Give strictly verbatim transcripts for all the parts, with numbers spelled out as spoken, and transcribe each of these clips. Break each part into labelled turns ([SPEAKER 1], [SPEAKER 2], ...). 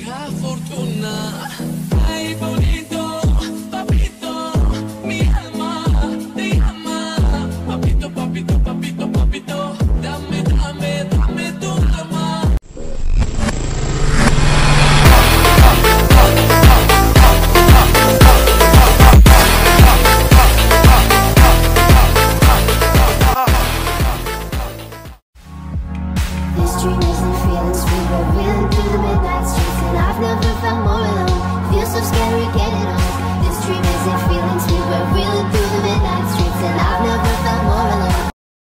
[SPEAKER 1] poca fortuna. Ay, bonito, papito, mi alma te ama. Papito, papito, papito, papito, dame, dame, dame tu alma.
[SPEAKER 2] This dream isn't feeling sweet, but reeling through the midnight streets, and I've never felt more alone. Feels so scary getting on. This dream isn't feeling sweet, but reeling through the midnight streets, and I've never felt more alone.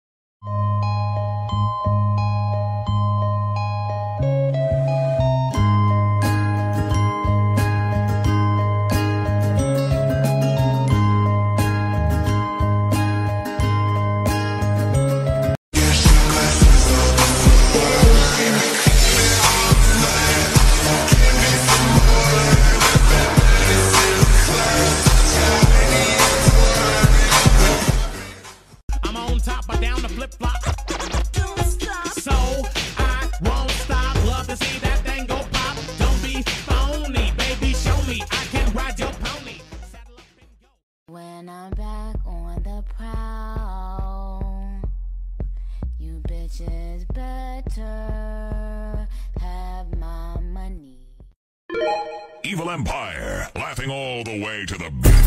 [SPEAKER 3] When I'm back on the prowl, you bitches better have my money.
[SPEAKER 4] Evil Empire, laughing all the way to the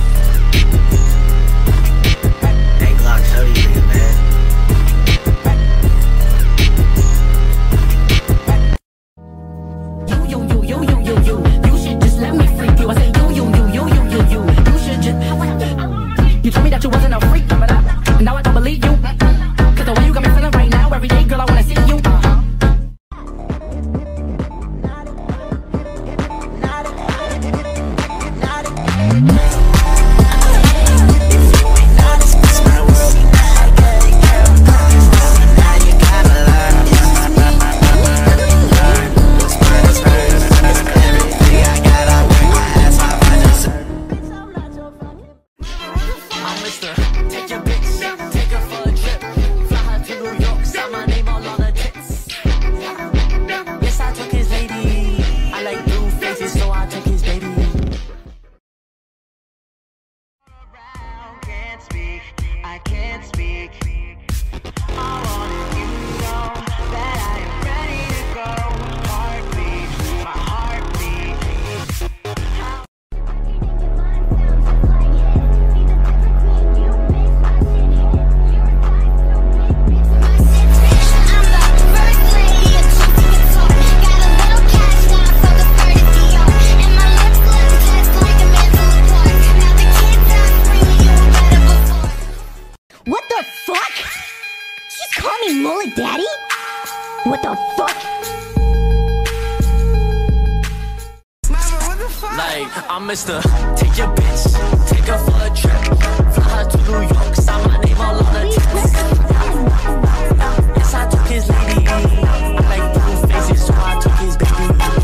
[SPEAKER 5] Hey Glock, show you, man.
[SPEAKER 6] You, you, you, you, you, you, you should just let me freak you. I say you, you, you, you, you, you, you, you should just. You told me that you wasn't a freak, but I, now I don't believe you. Cause the way you got me feeling right now, every day, girl, I wanna see you.
[SPEAKER 7] I can't speak. I wanted you to know that I am ready to go. Heartbeat, my heartbeat.
[SPEAKER 2] What the fuck? She's calling me mullet daddy? What the fuck?
[SPEAKER 7] Mama, what the fuck?
[SPEAKER 5] Like, I'm Mister Take your bitch, take her for a trip, fly her to New York, sign my name all on the tickets. Yes, I took his lady. I like blue faces, so I took his baby.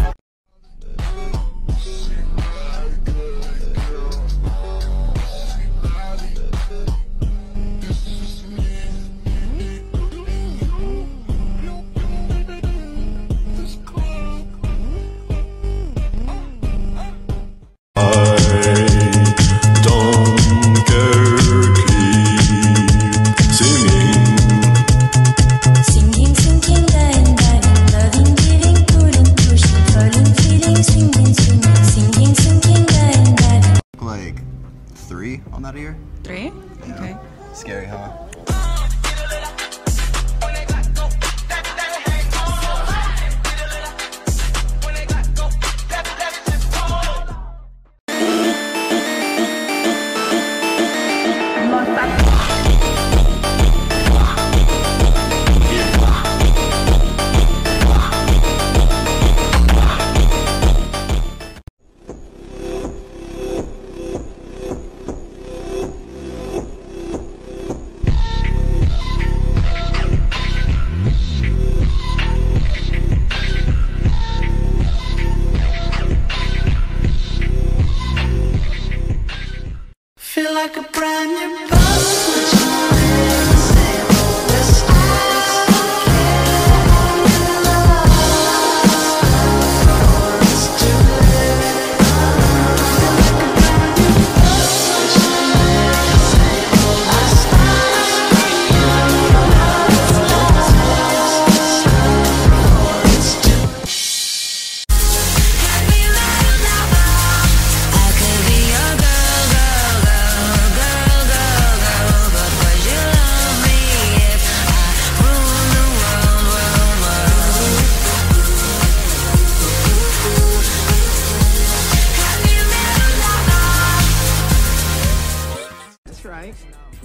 [SPEAKER 8] Like three on that ear.
[SPEAKER 9] Three?
[SPEAKER 8] Yeah.
[SPEAKER 9] Okay.
[SPEAKER 8] Scary, huh?
[SPEAKER 7] Feel like a brand new boss. Let's do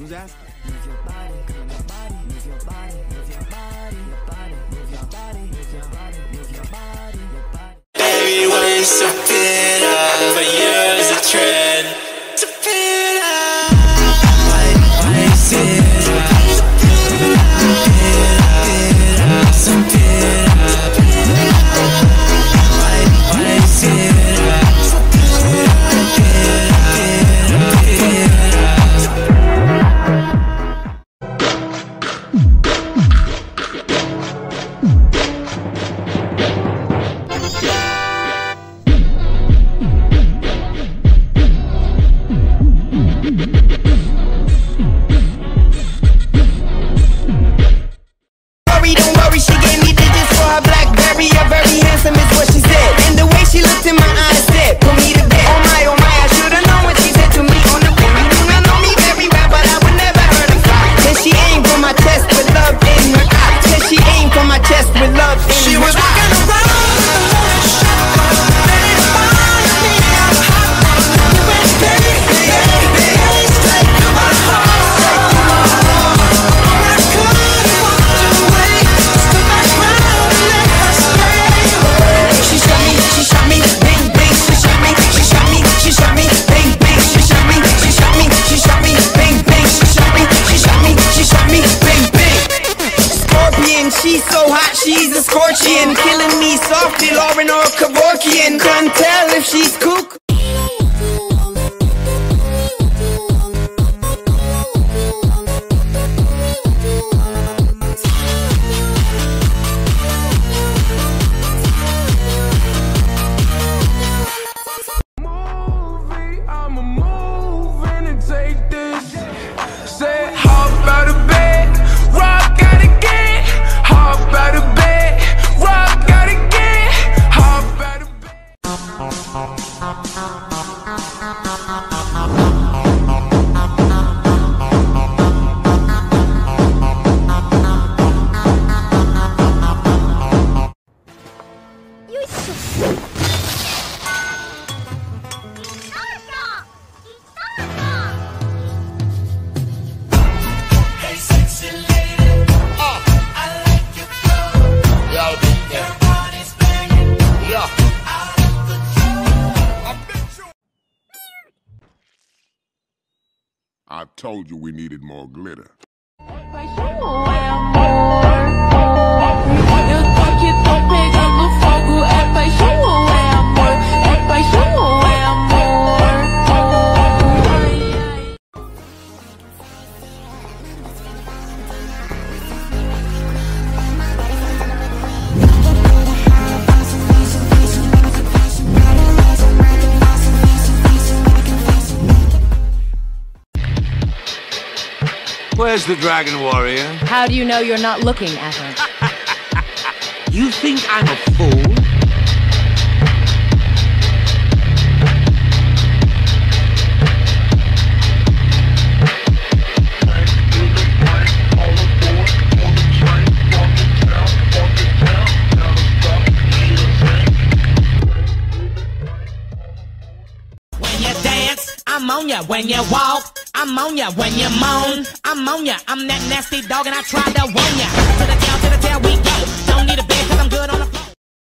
[SPEAKER 9] Who's asking?
[SPEAKER 6] Move your body, move your body, move your body, move your body, your body, move your body, move your body, move your body, your body.
[SPEAKER 5] Baby, waste a bit of for years a trend. To bit of waste it up. Some bit of waste it up.
[SPEAKER 10] She's so hot, she's a scorpion, killing me softly, Lauren or Kevorkian. Can't tell if she's kook.
[SPEAKER 1] Movie, I'ma move in and take this. Say, hop out of bed, rock out again. Hop out of bed, rock out again. Hop out of bed.
[SPEAKER 5] Hey, sexy lady, uh, I like your flow. Yo, your body's banging. Yeah. Out of control.
[SPEAKER 11] I told you we needed more glitter.
[SPEAKER 9] Where's the Dragon Warrior?
[SPEAKER 12] How do you know you're not looking at her?
[SPEAKER 9] You think I'm a fool?
[SPEAKER 6] When you dance, I'm on ya. When you walk, I'm on ya. When you moan, I'm on ya. I'm that nasty dog and I try to warn ya. To the tail, to the tail we go. Don't need a bed cause I'm good on the floor.